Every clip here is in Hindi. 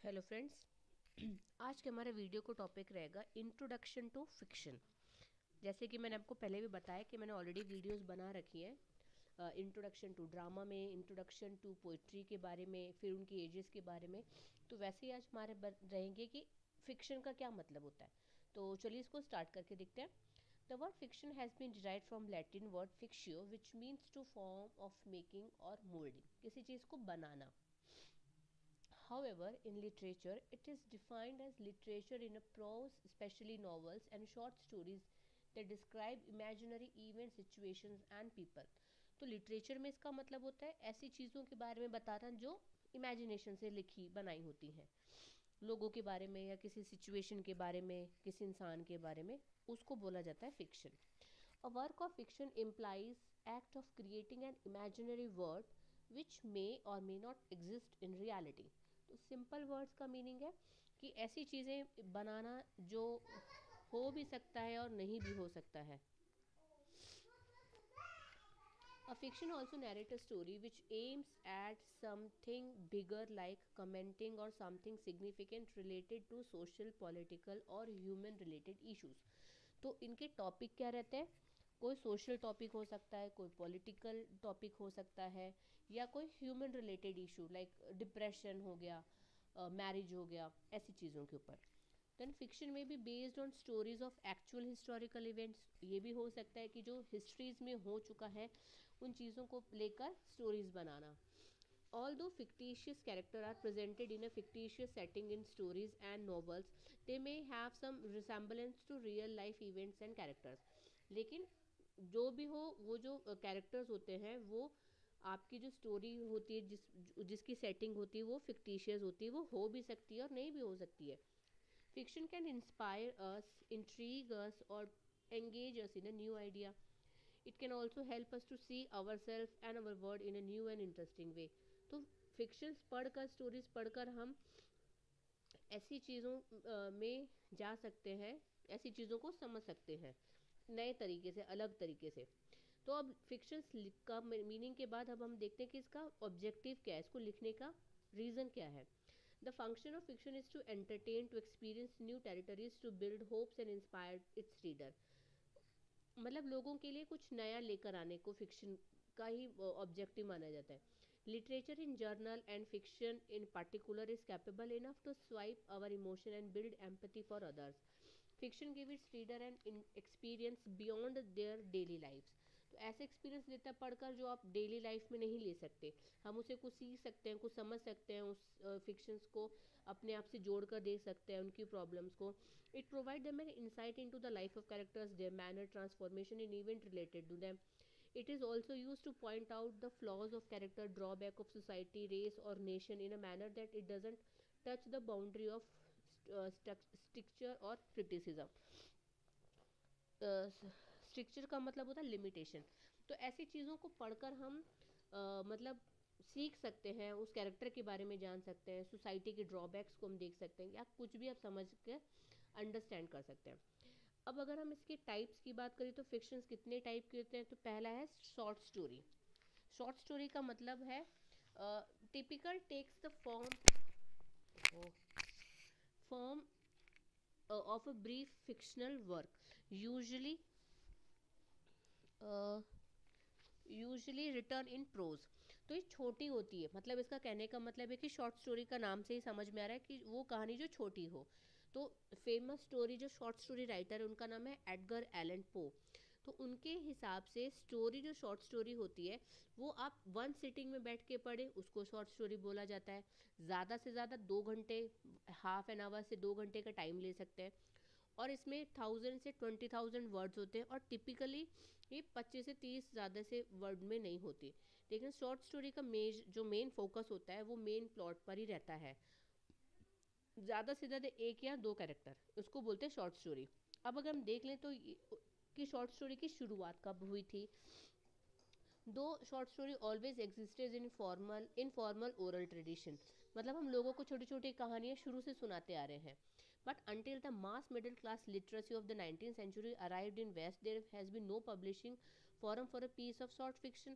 Hello friends. आज के हमारे वीडियो को टॉपिक रहेगा इंट्रोडक्शन टू फिक्शन। जैसे कि मैंने आपको पहले भी बताया कि मैंने ऑलरेडी वीडियोस बना रखी हैं इंट्रोडक्शन टू ड्रामा में, इंट्रोडक्शन टू पोइट्री के बारे में, फिर उनकी एजेस के बारे में। तो वैसे ही आज हमारे रहेंगे कि फिक्शन का क्या मतलब होता है। तो चलिए इसको स्टार्ट करके देखते हैं। The word fiction has been derived from Latin word fictio which means to form of making or moulding, किसी चीज़ को बनाना। However, in literature, it is defined as literature in a prose, especially novels and short stories that describe imaginary events, situations and people. तो लिटरेचर में इसका मतलब होता है ऐसी चीज़ों के बारे में बताना जो इमेजिनेशन से लिखी बनाई होती हैं, लोगों के बारे में या किसी सिचुएशन के बारे में, किसी इंसान के बारे में, उसको बोला जाता है fiction. A work of fiction implies act of creating an imaginary world which may or may not exist in reality। तो सिंपल वर्ड्स का मीनिंग है कि ऐसी चीज़ें बनाना जो हो भी सकता है और नहीं भी हो सकता है। A fiction also narrates a story which aims at something bigger like commenting or something significant related to social, political और human related issues। तो इनके टॉपिक क्या रहते हैं? कोई सोशल टॉपिक हो सकता है, कोई पॉलिटिकल टॉपिक हो सकता है, या कोई human related issue like depression हो गया, मैरिज हो गया, ऐसी चीज़ों के ऊपर। देन फिक्शन में भी based on stories of actual historical events. ये भी हो सकता है कि जो हिस्ट्रीज में हो चुका है उन चीज़ों को लेकर स्टोरीज बनाना। Although fictitious characters are presented in a fictitious setting in stories and novels, they may have some resemblance to real life events and characters। लेकिन जो भी हो, वो जो कैरेक्टर्स होते हैं वो आपकी जो स्टोरी होती है, जिसकी सेटिंग होती है वो फिक्टिशियस होती है, वो हो भी सकती है और नहीं भी हो सकती है। Fiction can inspire us, intrigue us, or engage us in a new idea. It can also help us to see ourselves and our world in a new and interesting way। तो फिक्शंस पढ़कर, स्टोरीज पढ़कर हम ऐसी चीज़ों में जा सकते हैं, ऐसी चीज़ों को समझ सकते हैं नए तरीके से, अलग तरीके से। तो अब फिक्शंस का मीनिंग के बाद अब हम देखते हैं कि इसका ऑब्जेक्टिव क्या है, इसको लिखने का रीज़न क्या है। The function of fiction is to entertain, to experience new territories, to build hopes and inspire its reader। मतलब लोगों के लिए कुछ नया लेकर आने को फिक्शन का ही ऑब्जेक्टिव माना जाता है। Literature in general and fiction in particular is capable enough to swipe our emotion and build empathy for others. Fiction give its reader and experience beyond their daily lifes. तो ऐसे एक्सपीरियंस देता है पढ़कर जो आप डेली लाइफ में नहीं ले सकते। हम उसे कुछ सीख सकते हैं, कुछ समझ सकते हैं, उस फिक्शंस को अपने आप से जोड़ कर देख सकते हैं, उनकी प्रॉब्लम्स को। It provides them an insight into the life of characters, their manner, transformation, and event related to them. It is also used to point out the flaws of character, drawback of society, race, or nation in a manner that it doesn't touch the boundary of stricture or criticism। Stricture का मतलब होता है लिमिटेशन। तो ऐसी चीज़ों को पढ़कर हम मतलब सीख सकते हैं, उस कैरेक्टर के बारे में जान सकते हैं, सोसाइटी के ड्रॉबैक्स को हम देख सकते हैं, या कुछ भी आप समझ के अंडरस्टैंड कर सकते हैं। अब अगर हम इसके टाइप्स की बात करें तो फिक्शंस कितने टाइप के होते हैं। तो पहला है शॉर्ट स्टोरी। शॉर्ट स्टोरी का मतलब है typical takes the form of a brief fictional work, usually usually written in prose. तो ये छोटी होती है, मतलब इसका कहने का मतलब है कि शॉर्ट स्टोरी का नाम से ही समझ में आ रहा है कि वो कहानी जो छोटी हो। तो फेमस स्टोरी जो शॉर्ट स्टोरी राइटर है उनका नाम है एडगर एलन पो। तो उनके हिसाब से स्टोरी जो शॉर्ट स्टोरी होती है वो आप वन सिटिंग में बैठ के पढ़े उसको शॉर्ट स्टोरी बोला जाता है। ज़्यादा से ज़्यादा 2 घंटे, हाफ एन आवर से 2 घंटे का टाइम ले सकते हैं। और इसमें 1000 से 20,000 वर्ड्स होते हैं, और टिपिकली ये 25 से 30 ज़्यादा से वर्ड में नहीं होती। लेकिन शॉर्ट स्टोरी का जो मेन फोकस होता है वो मेन प्लॉट पर ही रहता है। ज़्यादा से ज़्यादा एक या दो कैरेक्टर, उसको बोलते हैं शॉर्ट स्टोरी। अब अगर हम देख लें तो कि शॉर्ट स्टोरी की शुरुआत कब हुई थी। दो short story always existed in formal oral tradition. मतलब हम लोगों को छोटी छोटी कहानियाँ शुरू से सुनाते आ रहे हैं। But until the mass middle class literacy of the 19th century arrived in West, there has been no publishing forum for a piece of short fiction।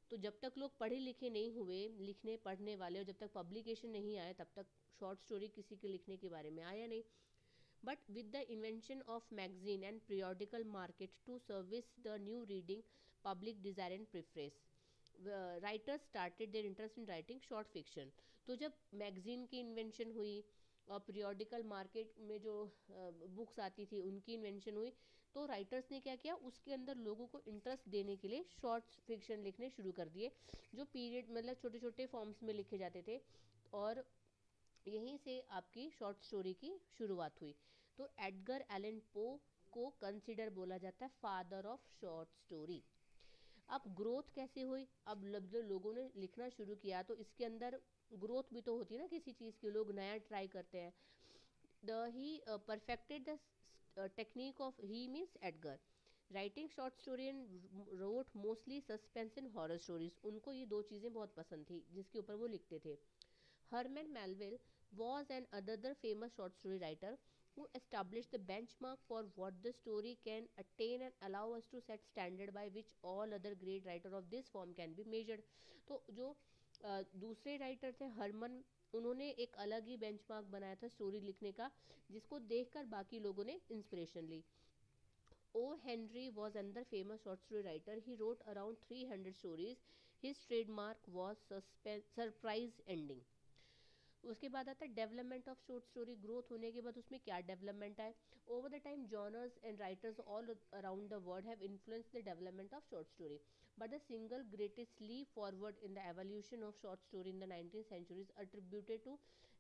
तो जब तक लोग पढ़े लिखे नहीं हुए, लिखने पढ़ने वाले, और जब तक पब्लिकेशन नहीं आए, तब तक शॉर्ट स्टोरी किसी के लिखने के बारे में आया नहीं. But with the invention of magazine and periodical market to service the new reading public desire and preference, writers started their interest in writing short fiction. तो जब मैगजीन की इन्वेंशन हुई और पीरियोडिकल मार्केट में जो बुक्स आती थी उनकी इन्वेंशन हुई, तो राइटर्स ने क्या किया, उसके अंदर लोगों को इंटरेस्ट देने के लिए शॉर्ट फिक्शन लिखने शुरू कर दिए, जो पीरियड मतलब छोटे छोटे फॉर्म्स में लिखे जाते थे. और यहीं से आपकी शॉर्ट स्टोरी की शुरुआत हुई. तो एडगर एलन पो को कंसिडर बोला जाता है फादर ऑफ शॉर्ट स्टोरी. अब ग्रोथ कैसे हुई, अब जब लोगों ने लिखना शुरू किया तो इसके अंदर ग्रोथ भी तो होती है ना, किसी चीज़ की, लोग नया ट्राई करते हैं. The he perfected the technique of, he means Edgar, writing short story and wrote mostly suspense and horror stories. उनको ये दो चीज़ें बहुत पसंद थी जिसके ऊपर वो लिखते थे. Herman Melville was an another famous short story writer who established the benchmark for what the story can attain and allow us to set standard by which all other great writer of this form can be measured. तो जो दूसरे राइटर थे हरमन, उन्होंने एक अलग ही बेंचमार्क बनाया था स्टोरी लिखने का, जिसको देखकर बाकी लोगों ने इंस्पिरेशन ली. O. Henry was another famous short story writer. He wrote around 300 stories. His trademark was surprise ending. उसके बाद आता है development of short story. Growth होने के बाद उसमें क्या डेवलपमेंट आए. Over the time genres and writers all around the world have influence the development of short story, but the single greatest leap forward in the evolution of short story in the 19th century is attributed to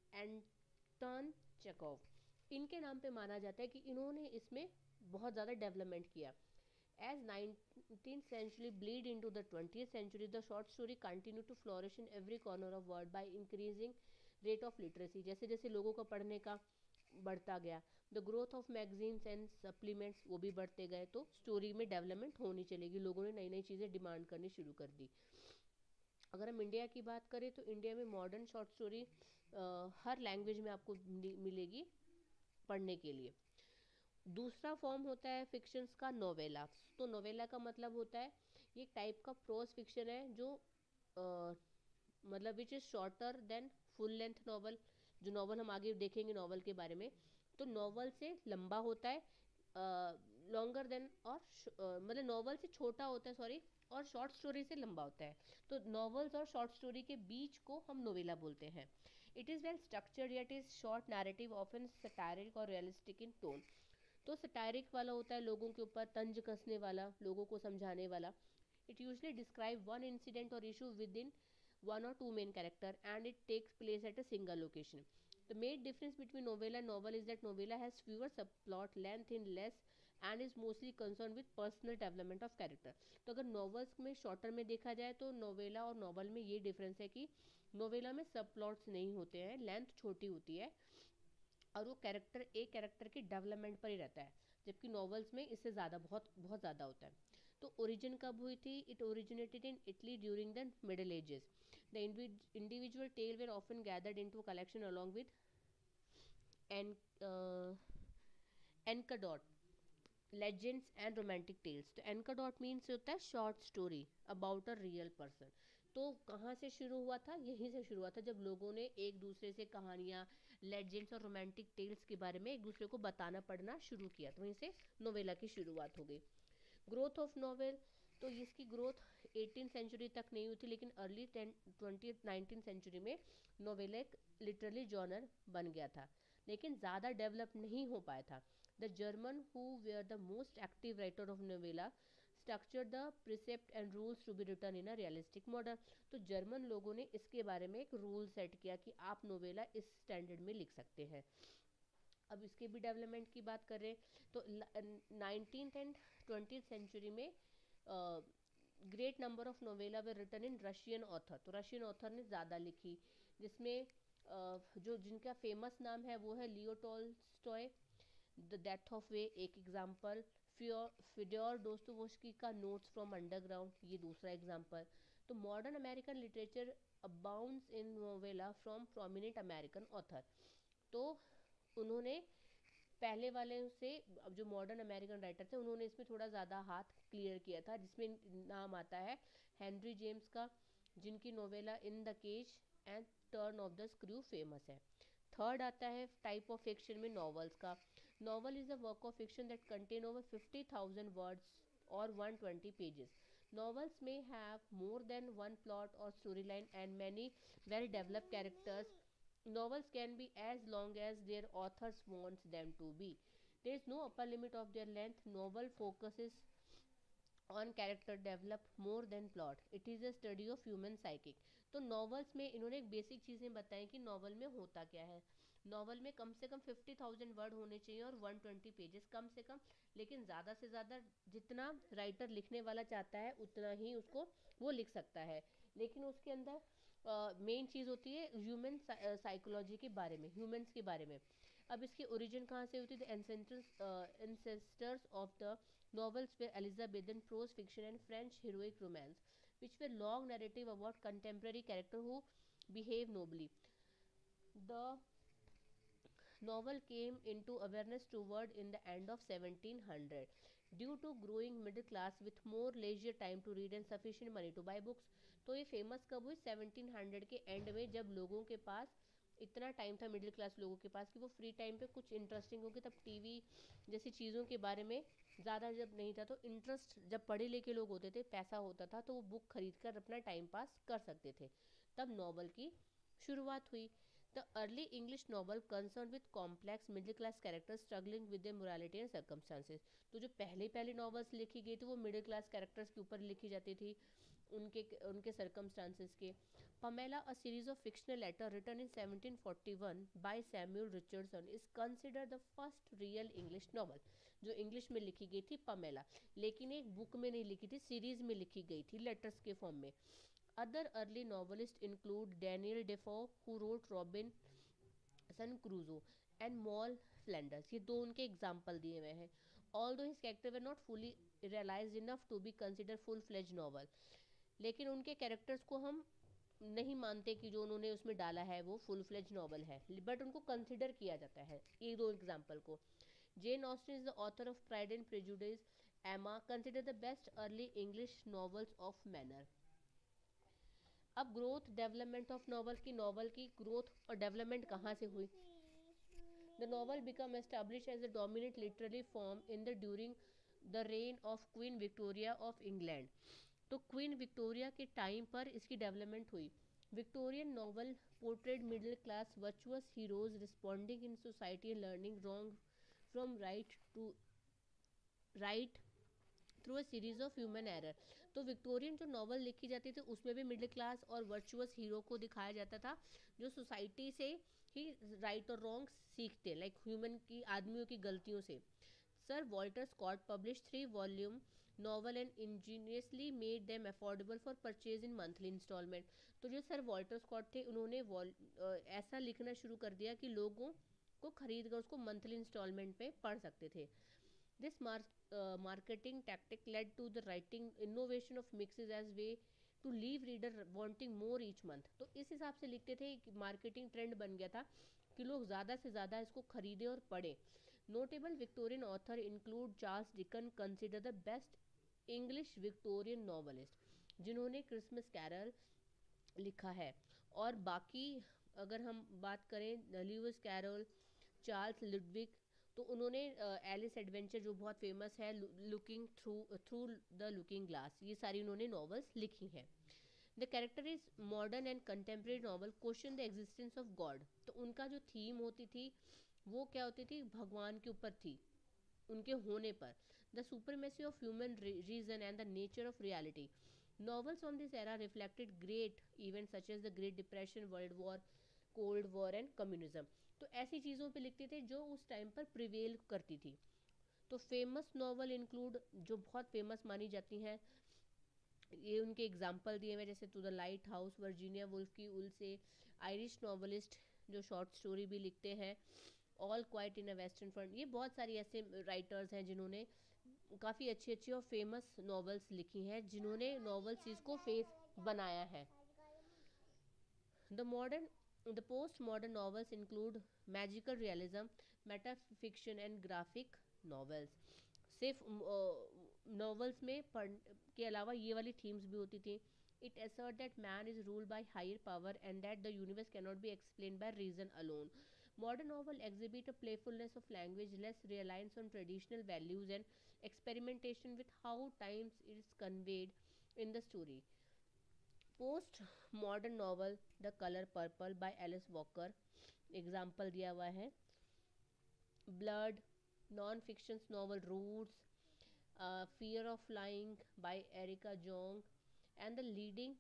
Anton Chekhov. इनके नाम पे माना जाता है कि इन्होंने इसमें बहुत ज़्यादा डेवलपमेंट किया. As 19th century bleed into the 20th century, the short story continued to flourish in every corner of world by increasing rate of literacy. जैसे जैसे लोगों का पढ़ने का बढ़ता गया, the growth of magazines and supplements वो भी बढ़ते गए, तो स्टोरी में डेवलपमेंट होनी चलेगी. लोगों ने नई नई चीज़ें डिमांड करनी शुरू कर दी. अगर हम इंडिया की बात करें तो इंडिया में मॉडर्न शॉर्ट स्टोरी हर लैंग्वेज में आपको मिलेगी पढ़ने के लिए. दूसरा फॉर्म होता है फिक्शंस का, नोवेला. तो नोवेला का मतलब होता है, ये एक टाइप का प्रोज फिक्शन है जो मतलब which is shorter than full length novel. जो नॉवल हम आगे देखेंगे नॉवल के बारे में, तो नॉवल से लंबा होता है, लॉन्गर देन, और मतलब नॉवल से छोटा होता है, सॉरी, और शॉर्ट स्टोरी से लंबा होता है. तो नॉवल्स और शॉर्ट स्टोरी के बीच को हम नोवेला बोलते हैं. It is well structured yet is short narrative often satiric or realistic in tone. तो सटायरिक वाला होता है लोगों के ऊपर तंज कसने वाला, लोगों को समझाने वाला. It usually describe one incident or issue within one or two main character and it takes place at a single location. The main difference between novella and novel is that novella has fewer subplot, length in less and is mostly concerned with personal development of character. तो अगर novels में shorter में देखा जाए तो novella और novel में ये difference है कि novella में subplots नहीं होते हैं, length छोटी होती है और वो कैरेक्टर एक कैरेक्टर की डेवलपमेंट पर ही रहता है, जबकि नॉवेल्स में इससे ज़्यादा बहुत बहुत ज़्यादा होता है. तो ओरिजिन कब हुई थी, it originated in Italy during the middle ages. The individual tale were often gathered into collection along with anecdote, legends and romantic tales. तो एनकाडॉट मीन्स होता है short story about a real person. तो कहाँ से शुरू हुआ था, यहीं से शुरू हुआ था जब लोगों ने एक दूसरे से कहानियाँ, लेजेंड्स और रोमांटिक टेल्स के बारे में एक दूसरे को बताना पढ़ना शुरू किया, तो वहीं से नोवेला की शुरुआत हो गई. ग्रोथ ऑफ नॉवेल, तो इसकी ग्रोथ 18th सेंचुरी तक नहीं हुई थी, लेकिन अर्ली 19th सेंचुरी में नोवेला एक लिटरली जॉनर बन गया था, लेकिन ज़्यादा डेवलप नहीं हो पाया था. The German who were the most active writer of novella structure the precept and rules to be written in a realistic model. तो जर्मन लोगों ने इसके बारे में एक रूल सेट किया कि आप नोवेला इस स्टैंडर्ड में लिख सकते हैं. अब इसके भी डेवलपमेंट की बात करें तो 19th एंड 20th सेंचुरी में great number of novella were written in Russian author. तो रशियन ऑथर ने ज़्यादा लिखी, जिसमें जो जिनका फेमस नाम है वो है Leo Tolstoy, the death of वे एक एग्जाम्पल, फियोडोर दोस्तोयेवस्की का नोट्स फ्रॉम अंडरग्राउंड ये दूसरा एग्जाम्पल. तो modern American literature abounds in novella from prominent American author. तो उन्होंने पहले वाले से, अब जो मॉडर्न अमेरिकन राइटर थे उन्होंने इसमें थोड़ा ज़्यादा हाथ क्लियर किया था, जिसमें नाम आता है हेनरी जेम्स का, जिनकी novella in the cage and turn of the screw famous है। थर्ड आता है टाइप ऑफ फिक्शन में नॉवेल्स का। Novel is a work of fiction that contain over 50,000 words or 120 pages. Novels may have more than one plot or storyline and many well developed characters. Novels can be as long as their authors wants them to be. There is no upper limit of their length. Novel focuses on character develop more than plot, it is a study of human psychic. तो नॉवेल्स में इन्होंने एक बेसिक चीज़ें बताई कि नॉवल में होता क्या है। नॉवल में कम से कम 50,000 वर्ड होने चाहिए और 120 पेजेस कम से कम, लेकिन ज़्यादा से ज़्यादा जितना राइटर लिखने वाला चाहता है उतना ही उसको वो लिख सकता है। लेकिन उसके अंदर मेन चीज़ होती है ह्यूमन साइकोलॉजी के बारे में, ह्यूमंस के बारे में। अब इसकी ओरिजिन कहाँ से होती है? Ancestors of the novels were Elizabethan prose fiction and French heroic romance, which were long narrative about contemporary character who behave nobly. The novel came into awareness toward in the end of 1700 due to growing middle class with more leisure time to read and sufficient money to buy books. तो ये फेमस कब हुई? 1700 के एंड में, जब लोगों के पास इतना टाइम था, मिडिल क्लास लोगों के पास, कि वो फ्री टाइम पे कुछ इंटरेस्टिंग होगी। तब टीवी जैसी चीज़ों के बारे में ज़्यादा जब नहीं था, तो इंटरेस्ट, जब पढ़े लिखे लोग होते थे, पैसा होता था, तो वो बुक खरीद कर अपना टाइम पास कर सकते थे। तब नॉवल की शुरुआत हुई। The early English novel concern with complex middle class characters struggling with the morality and circumstances. तो जो पहले पहले नॉवल्स लिखी गई थी वो मिडिल क्लास कैरेक्टर्स के ऊपर लिखी जाती थी, उनके उनके सर्कमस्टांसेस के। Pamela, a series of fictional letter written in 1741 by Samuel Richardson, is consider the first real English novel. जो इंग्लिश में लिखी गई थी पमेला, लेकिन एक बुक में नहीं लिखी थी, सीरीज में लिखी गई थी लेटर्स के फॉर्म में। Other early novelist include Daniel Defoe, who wrote Robinson Crusoe and Moll Flanders. ये दो उनके एग्जाम्पल दिए हुए हैं। Although his character were not fully realize enough to be consider full fledge novel, लेकिन उनके कैरेक्टर्स को हम नहीं मानते कि जो उन्होंने उसमें डाला है वो फुल फ्लेज नॉवल है, बट उनको कंसिडर किया जाता है। ये दो एग्जाम्पल को। Jane Austen is the author of Pride and Prejudice. Emma, considered the best early English novels of manner. अब ग्रोथ डेवलपमेंट ऑफ नॉवल की ग्रोथ और डेवलपमेंट कहाँ से हुई? The novel become establish as a dominant literary form in the during the reign of Queen Victoria of England. तो क्वीन विक्टोरिया के टाइम पर इसकी डेवलपमेंट हुई। Victorian novel portrayed middle class virtuous heroes responding in society and learning wrong from right through a series of human error. तो विक्टोरियन जो नॉवल लिखी जाती थी उसमें भी मिडिल क्लास और वर्चुअस हीरो को दिखाया जाता था, जो सोसाइटी से ही राइट और रॉन्ग सीखते, लाइक ह्यूमन की, आदमियों की गलतियों से। Sir Walter Scott publish 3 volume novel and ingeniously made them affordable for purchase in monthly installment. तो जो सर वॉल्टर स्कॉट थे, उन्होंने ऐसा लिखना शुरू कर दिया कि लोगों को खरीद कर उसको मंथली इंस्टॉलमेंट पे पढ़ सकते थे। This marketing tactic led to the writing innovation of mixes as way to leave reader wanting more each month। तो इस हिसाब से लिखते थे कि मार्केटिंग ट्रेंड बन गया था कि लोग ज़्यादा से ज़्यादा इसको खरीदें और पढ़ें। Notable Victorian author include Charles Dicken, consider the best English Victorian novelist, जिन्होंने क्रिसमस कैरल लिखा है। और बाकी अगर हम बात करें ल्यूइस कैरोल, चार्ल्स लुडविग, तो उन्होंने एलिस एडवेंचर जो बहुत फेमस है, looking through the looking glass, ये सारी उन्होंने नॉवेल्स लिखी हैं। The character is modern and contemporary novel question the existence of God. तो उनका जो थीम होती थी वो क्या होती थी? भगवान के ऊपर थी, उनके होने पर। The supremacy of human reason and the nature of reality. Novels on this era reflected great events such as the Great Depression, World War, cold war and communism. तो ऐसी चीज़ों पे लिखते थे जो उस टाइम पर प्रिवेल करती थी। तो फेमस नॉवल इंक्लूड, जो बहुत फेमस मानी जाती हैं, ये उनके एग्जाम्पल दिए हुए, जैसे to the lighthouse, Virginia Woolf की उल से, आयरिश नॉवलिस्ट जो शॉर्ट स्टोरी भी लिखते हैं, all quiet in a western front. ये बहुत सारी ऐसे राइटर्स हैं जिन्होंने काफ़ी अच्छी अच्छी और फेमस नॉवेल्स लिखी हैं, जिन्होंने नॉवल चीज़ को फेस बनाया है। The post modern novels include magical realism, metafiction and graphic novels. सिर्फ नॉवेल्स में पढ़ के अलावा ये वाली थीम्स भी होती थी. It assert that man is ruled by higher power and that the universe cannot be explained by reason alone. Modern novel exhibit a playfulness of language, less reliance on traditional values and experimentation with how times is conveyed in the story. Post modern novel the colour purple by Alice Walker example दिया हुआ है. Blood non fiction novel Roots, fear of flying by Erica Jong and the leading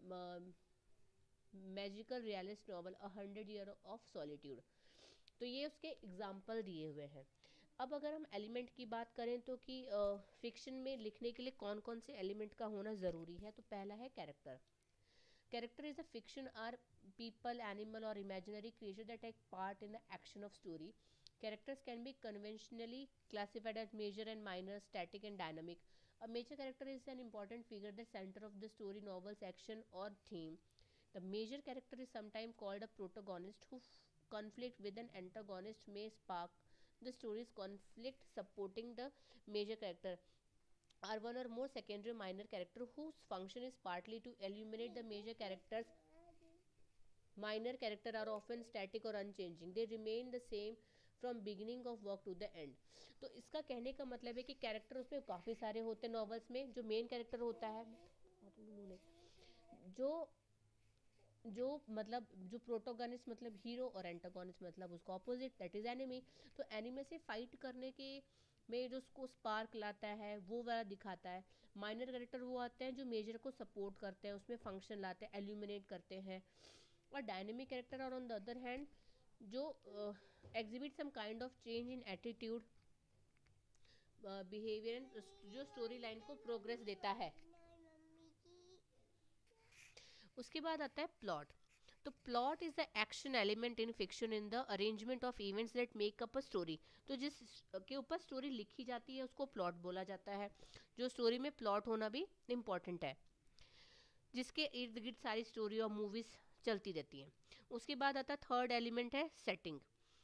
magical realist novel a 100 year of solitude. तो ये उसके एग्जाम्पल दिए हुए हैं. अब अगर हम एलिमेंट की बात करें तो कि फिक्शन में लिखने के लिए कौन कौन से एलिमेंट का होना ज़रूरी है, तो पहला है character. Character is a fiction are people, animal or imaginary creature that take part in the action of story. Characters can be conventionally classified as major and minor, static and dynamic. A major character is an important figure at the center of the story, novel's action or theme. The major character is sometimes called a protagonist who conflict with an antagonist may spark the story's conflict. Supporting the major character are one or more secondary or minor character whose function is partly to illuminate the major characters. Minor character are often static or unchanging. They remain the same from beginning of work to the end. तो इसका कहने का मतलब है कि कैरेक्टर उसमें काफ़ी सारे होते हैं नॉवेल्स में. जो मेन कैरेक्टर होता है, जो जो मतलब जो प्रोटोगनिस्ट मतलब हीरो और एंटागोनिस्ट मतलब उसका ऑपोजिट, दैट इज एनिमी. तो एनिमी से फाइट करने के में जो उसको स्पार्क लाता है वो वाला दिखाता है. माइनर कैरेक्टर वो आते हैं जो मेजर को सपोर्ट करते हैं, उसमें फंक्शन लाते हैं, एल्यूमिनेट करते हैं. और डायनेमिक कैरेक्टर और ऑन द अदर हैंड जो exhibit some kind of change in attitude, behaviour, जो स्टोरी लाइन को प्रोग्रेस देता है. उसके बाद आता है प्लॉट. तो plot is the action element in fiction in the arrangement of events that make up a story. तो जिस के ऊपर स्टोरी लिखी जाती है उसको प्लॉट बोला जाता है. जो स्टोरी में प्लॉट होना भी इम्पॉर्टेंट है, जिसके इर्द गिर्द सारी स्टोरी और मूवीज चलती रहती हैं. उसके बाद आता है थर्ड एलिमेंट है सेटिंग.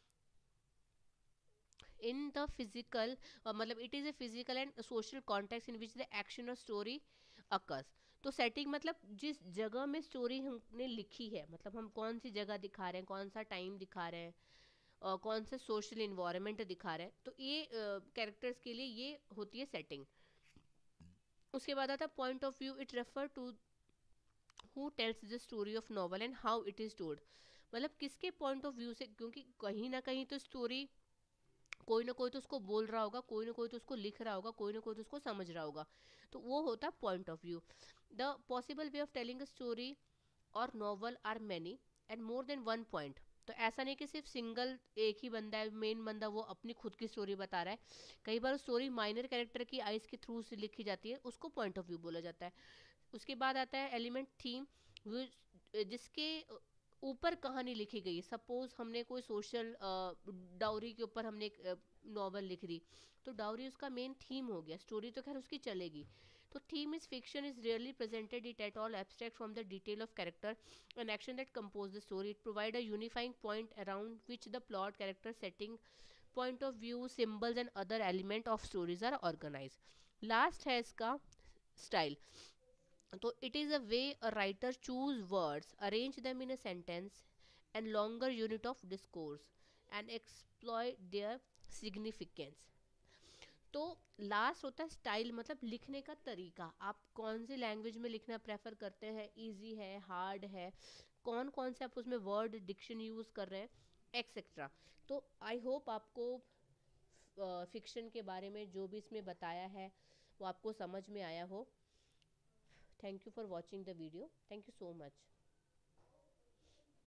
इन द फिजिकल मतलब it is a physical and social context in which the action और स्टोरी अकर्स. तो सेटिंग मतलब जिस जगह में स्टोरी हमने लिखी है, मतलब हम कौन सी जगह दिखा रहे हैं, कौन सा टाइम दिखा रहे हैं, कौन सा सोशल इन्वायरमेंट दिखा रहे हैं, तो ये कैरेक्टर्स के लिए ये होती है सेटिंग. उसके बाद आता है point of view. It refer to who tells the story of novel and how it is told. मतलब किसके पॉइंट ऑफ व्यू से, क्योंकि कहीं ना कहीं तो स्टोरी कोई ना कोई तो उसको बोल रहा होगा, कोई ना कोई तो उसको लिख रहा होगा, कोई ना कोई तो उसको समझ रहा होगा. तो वो होता है point of view. The possible way of telling a story और novel are many and more than one point. तो ऐसा नहीं कि सिर्फ सिंगल एक ही बंदा है, मेन बंदा वो अपनी खुद की स्टोरी बता रहा है. कई बार स्टोरी माइनर कैरेक्टर की आइज के थ्रू से लिखी जाती है, उसको पॉइंट ऑफ व्यू बोला जाता है. उसके बाद आता है एलिमेंट थीम, जिसके ऊपर कहानी लिखी गई. सपोज हमने कोई सोशल डाउरी के ऊपर हमने एक नॉवल लिख दी, तो डाउरी उसका मेन थीम हो गया. स्टोरी तो खैर उसकी चलेगी. तो theme is fiction is rarely presented it at all abstract from the detail of character and action that compose the story. It provide a unifying point around which the plot character setting point of view symbols and other element of stories are organize. Last है इसका स्टाइल. तो it is a way a writer choose words, arrange them in a sentence and longer unit of discourse and exploit their significance. तो लास्ट होता है स्टाइल, मतलब लिखने का तरीका. आप कौन सी लैंग्वेज में लिखना प्रेफर करते हैं, इजी है, हार्ड है, कौन कौन से आप उसमें वर्ड डिक्शन यूज़ कर रहे हैं, एक्सेट्रा. तो आई होप आपको फिक्शन के बारे में जो भी इसमें बताया है वो आपको समझ में आया हो. Thank you for watching the video. Thank you so much.